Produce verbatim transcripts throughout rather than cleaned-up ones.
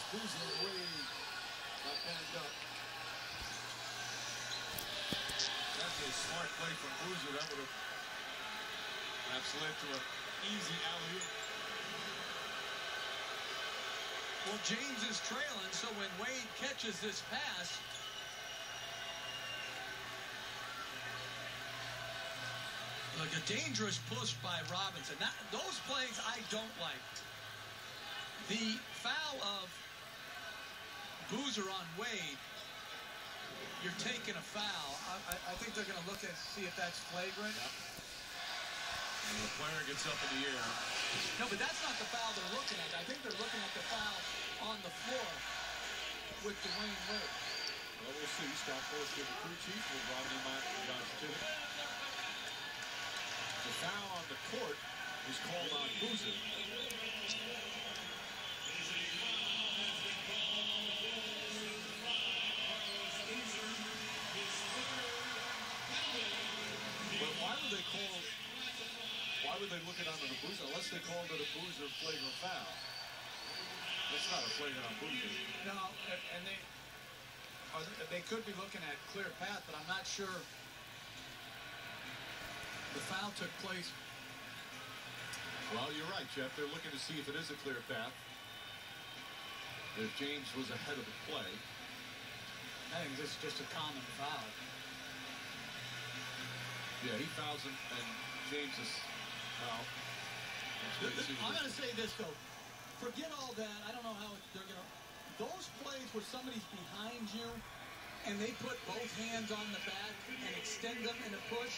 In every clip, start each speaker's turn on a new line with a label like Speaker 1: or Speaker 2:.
Speaker 1: as Boozer and Wade got banged up.
Speaker 2: That's a smart play from Boozer. That would have perhaps led to an easy alley-oop.
Speaker 3: Well, James is trailing, so when Wade catches this pass, like a dangerous push by Robinson. That, those plays I don't like. The foul of Boozer on Wade, you're taking a foul. I, I think they're going to look and see if that's flagrant.
Speaker 2: Yep. And the player gets up in the air.
Speaker 3: No, but that's not the foul they're looking at. I think they're looking at the foul on the floor with Dwayne Wade.
Speaker 2: Well, we'll see. Scott Forrest with the crew chief with Rodney Mott and John Stivic. The foul on the court is called on Boozer. But why would they call, why would they look it onto the Boozer unless they called it a Boozer flagrant foul? That's not a flagrant on Boozer.
Speaker 3: No, and they are, they could be looking at clear path, but I'm not sure the foul took place.
Speaker 2: Well, you're right, Jeff. They're looking to see if it is a clear path. If James was ahead of the play.
Speaker 3: I think this is just a common foul.
Speaker 2: Yeah, he fouls him, and James is foul.
Speaker 3: I'm going to say this, though. Forget all that. I don't know how they're going to... Those plays where somebody's behind you, and they put both hands on the back and extend them in a push.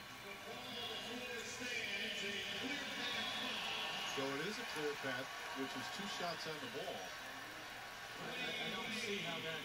Speaker 2: So it is a clear path, which is two shots on the ball.
Speaker 3: I, I don't see how that